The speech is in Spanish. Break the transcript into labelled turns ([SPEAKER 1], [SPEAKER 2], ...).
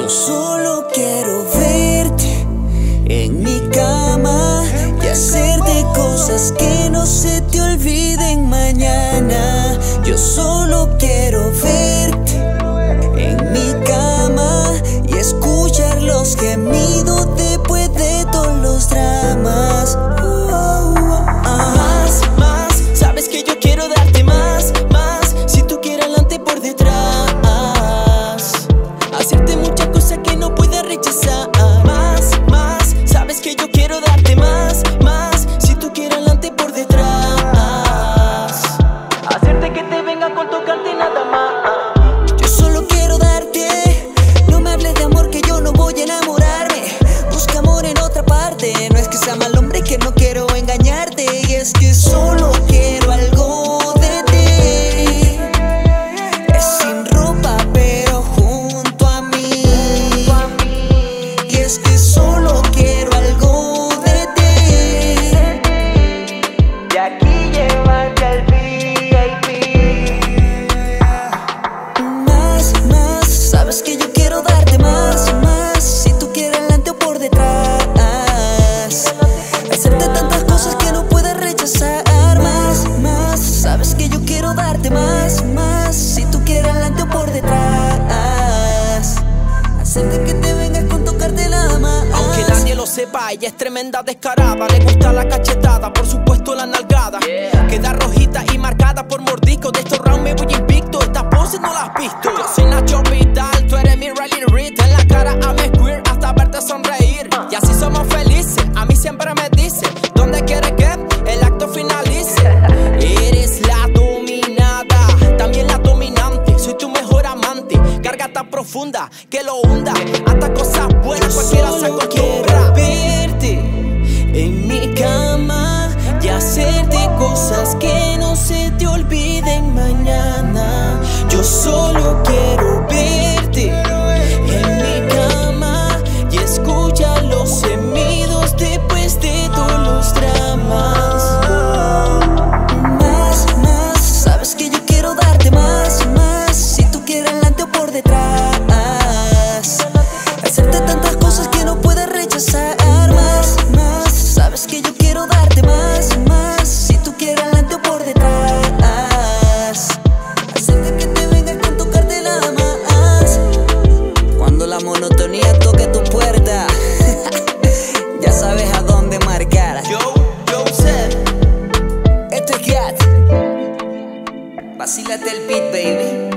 [SPEAKER 1] Yo solo quiero verte en mi cama y hacerte cosas que no se te olviden mañana. Yo solo quiero verte en mi cama y escuchar los gemidos después de todos los dramas.
[SPEAKER 2] Más, sabes que yo quiero darte más. Si tú quieres adelante por detrás, hacerte muchas cosas que no puedes rechazar. Más, sabes que yo quiero darte más. Si tú quieres adelante por detrás, hacerte que te venga con tocarte nada más.
[SPEAKER 1] Yo solo quiero darte, no me hables de amor que yo no voy a enamorarme. Busca amor en otra parte, no es que sea mal hombre, que no quiero engañarte. Y es que solo quiero algo de ti, es sin ropa pero junto a mí. Y es que solo quiero algo de ti,
[SPEAKER 2] De aquí llévate al VIP.
[SPEAKER 1] más, sabes que yo quiero darte más. Si tú quieres adelante o por detrás, hacerte tantas cosas que no puedes rechazar. Más, sabes que yo quiero darte más. Si tú quieres adelante o por detrás, hacerte que te vengas con tocarte la más.
[SPEAKER 2] Aunque nadie lo sepa, ella es tremenda descarada. Le gusta la cachetada, por supuesto la nalgada. Queda rojita y marcada por mordisco. De estos rounds me voy invicto, estas poses no las has visto. Yo soy Nacho Vidal, tú eres mi Riley Reid. En la cara I'm queer hasta verte sonreír. Y así somos felices, a mí siempre me dice ¿dónde quieres que el acto finalice? Eres la dominada, también la dominante. Soy tu mejor amante, carga tan profunda que lo hunda. Hasta cosas buenas cualquiera se
[SPEAKER 1] Solo
[SPEAKER 2] acostumbra.
[SPEAKER 1] quiero verte en mi cama y hacerte cosas que no se te olviden mañana. Yo solo quiero verte en mi cama y escuchar los gemidos después de todos los dramas. Más, sabes que yo quiero darte más. Si tú quieres adelante o por detrás, hacerte tantas cosas que no puedes rechazar. Más, sabes que yo quiero darte más. Si tú quieres adelante o por detrás, hacerte que te vengas con tocarte nada más. Cuando la monotonía toque tu puerta, ya sabes a dónde marcar.
[SPEAKER 2] Yo sé.
[SPEAKER 1] Esto es Gat, vacílate el beat, baby.